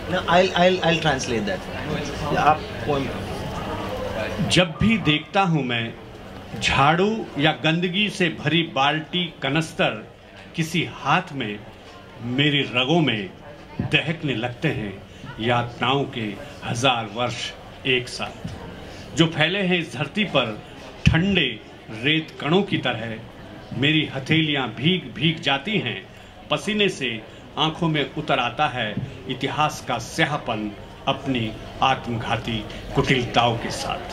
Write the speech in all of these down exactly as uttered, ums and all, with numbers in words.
No, I'll I'll I'll translate that. आप poem. जब भी देखता हूँ मैं झाड़ू या गंदगी से भरी बाल्टी कनस्तर किसी हाथ में, मेरी रगों में दहकने लगते हैं यातनाओं के हजार वर्ष एक साथ, जो फैले हैं इस धरती पर ठंडे रेत कणों की तरह। मेरी हथेलियां भीग भीग जाती हैं पसीने से, आंखों में उतर आता है इतिहास का स्याहपन अपनी आत्मघाती कुटिलताओं के साथ।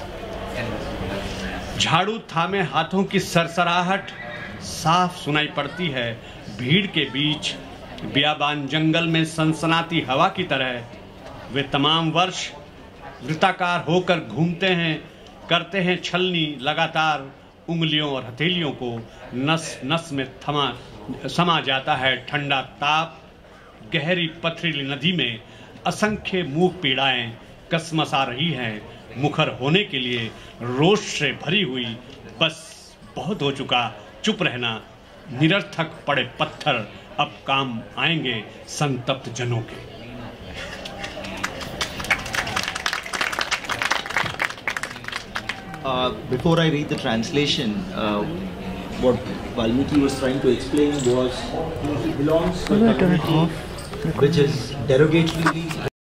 झाड़ू थामे हाथों की सरसराहट साफ सुनाई पड़ती है भीड़ के बीच, बियाबान जंगल में सनसनाती हवा की तरह। वे तमाम वर्ष वृत्ताकार होकर घूमते हैं, करते हैं छलनी लगातार। उंगलियों और हथेलियों को नस नस में थमा समा जाता है ठंडा ताप। गहरी पथरीली नदी में असंख्य मुख पीड़ाएं कसमसा रही हैं, मुखर होने के लिए रोष से भरी हुई। बस बहुत हो चुका चुप रहना, निरर्थक पड़े पत्थर अब काम आएंगे संतप्त जनों के। Uh, before I read the translation, uh, what Valmiki was trying to explain was he belongs to a community which is derogatorily